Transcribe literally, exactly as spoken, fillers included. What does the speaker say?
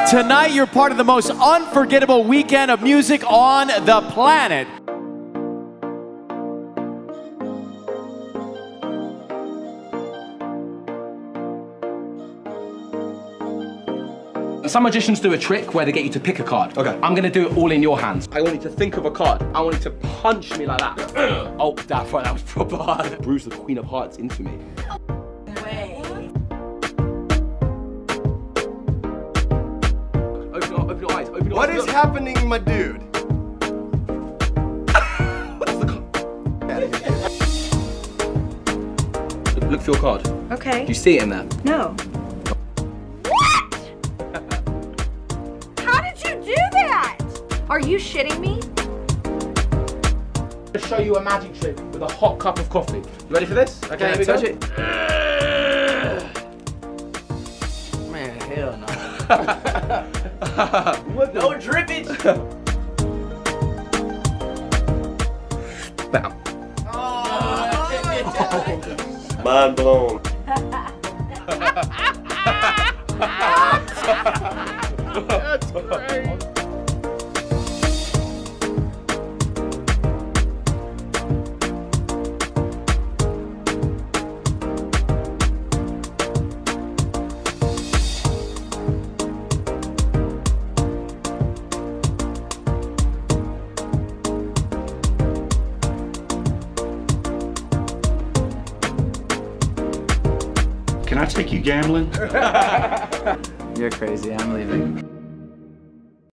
Tonight, you're part of the most unforgettable weekend of music on the planet. Some magicians do a trick where they get you to pick a card. Okay. I'm gonna do it all in your hands. I want you to think of a card. I want you to punch me like that. Oh, that's right, that was proper hard. Bruise the Queen of Hearts into me. No way. Open your, open your eyes, open your What eyes. is happening, my dude? What's the card? Look, look for your card. Okay. Do you see it in there? No. How did you do that? Are you shitting me? To show you a magic trick with a hot cup of coffee. You ready for this? Okay, Yeah, here we touch go. it. Man, hell no. No drippage. Bam. Mind blown. That's great. Can I take you gambling? You're crazy. I'm leaving.